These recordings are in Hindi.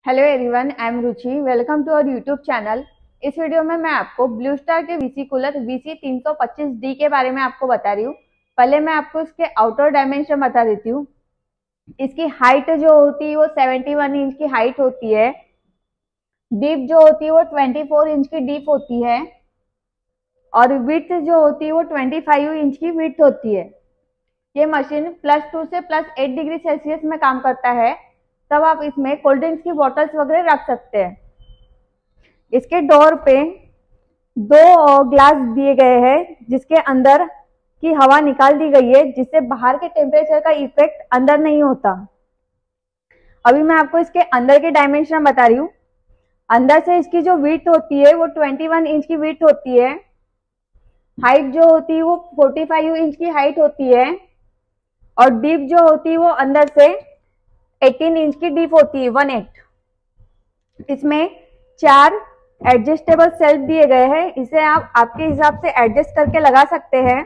Hello everyone, I am Ruchi. Welcome to our YouTube channel. इस वीडियो में मैं आपको ब्लू स्टार के वीसी कूलर VC 325D के बारे में आपको बता रही हूँ। पहले मैं आपको इसके आउटर डायमेंशन बता देती हूँ। इसकी हाइट जो होती है वो 71 इंच की हाइट होती है। डीप जो होती है वो 24 इंच की डीप होती है और विड्थ जो होती है वो 25 इंच की विड्थ होती है। ये मशीन +2 से +8 डिग्री सेल्सियस में काम करता है। तब आप इसमें कोल्ड ड्रिंक्स की बॉटल्स वगैरह रख सकते हैं। इसके डोर पे दो ग्लास दिए गए हैं जिसके अंदर की हवा निकाल दी गई है, जिससे बाहर के टेम्परेचर का इफेक्ट अंदर नहीं होता। अभी मैं आपको इसके अंदर के डायमेंशन बता रही हूँ। अंदर से इसकी जो विड्थ होती है वो 21 इंच की विड्थ होती है। हाइट जो होती है वो 45 इंच की हाइट होती है और डीप जो होती है वो अंदर से 18 इंच की डीप होती है, 18। इसमें 4 एडजस्टेबल सेल्फ दिए गए हैं। इसे आप आपके हिसाब से एडजस्ट करके लगा सकते हैं।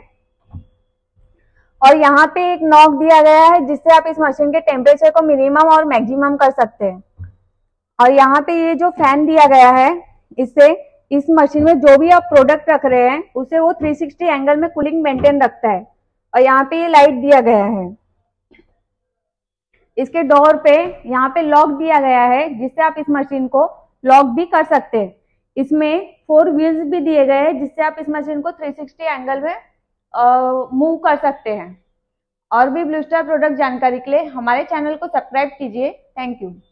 और यहाँ पे एक नॉक दिया गया है जिससे आप इस मशीन के टेम्परेचर को मिनिमम और मैक्सिमम कर सकते हैं। और यहाँ पे ये जो फैन दिया गया है, इससे इस मशीन में जो भी आप प्रोडक्ट रख रहे हैं उसे वो 360 एंगल में कूलिंग मेंटेन रखता है। और यहाँ पे ये लाइट दिया गया है। इसके डोर पे यहाँ पे लॉक दिया गया है जिससे आप इस मशीन को लॉक भी कर सकते हैं। इसमें 4 व्हील्स भी दिए गए हैं जिससे आप इस मशीन को 360 एंगल में मूव कर सकते हैं। और भी ब्लू स्टार प्रोडक्ट जानकारी के लिए हमारे चैनल को सब्सक्राइब कीजिए। Thank you.